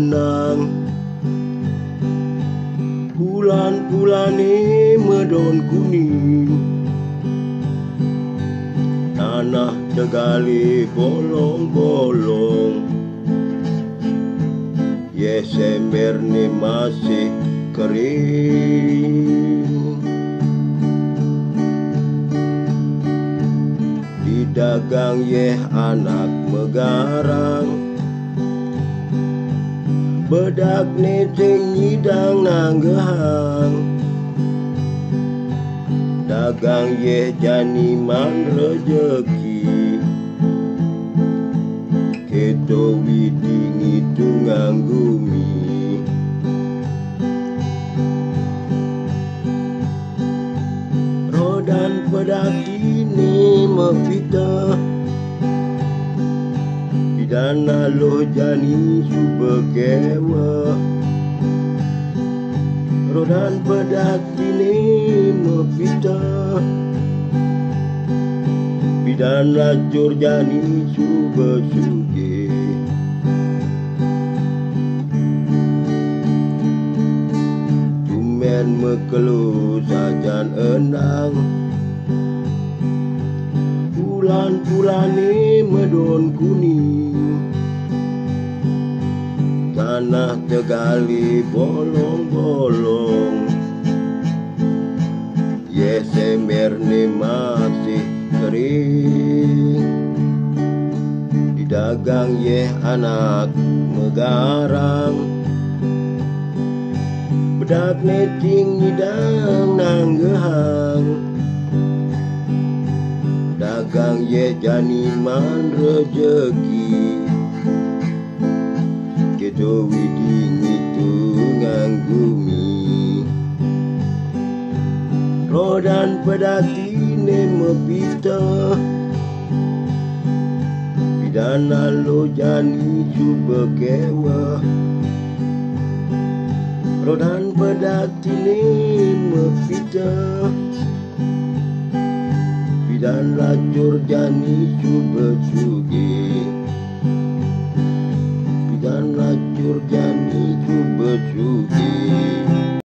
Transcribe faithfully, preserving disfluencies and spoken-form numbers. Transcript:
menang. Bulan-bulane medon kuning, tanah tegali bolong-bolong. Desember ni masih kering. Didagang yeh anak megarang, bedak neceng nyidang nanggehang. Dagang yeh jani man rejeki, keto widing itu nganggumi. Rodan pedak ini mepita, pidana loh jani subekewa. Rodan pedak ini mepita, pidana lacur jani subesuge. Tumen mekelu sajan enang, bulan-bulane medon kuning. Tanah tegali bolong-bolong, Desember ni masih kering. Didagang yeh anak megarang, bedak necing nyidang nanggehang. Dagang ye jani man rejeki, kedo widing itu nganggumi. Rodan pedak ini mepita, pidana lo jani subekewa. Rodan pedak ini mepita, dan lacur jani subesuge. Dan lacur jani subesuge.